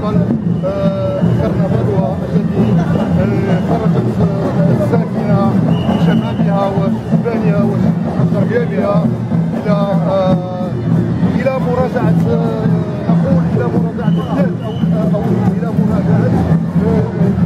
معتقل الكرنفال الذي خرجت الساكنه شبابها وشبانها وشبابها الى مراجعه، نقول الى مراجعه الذات او الى مراجعه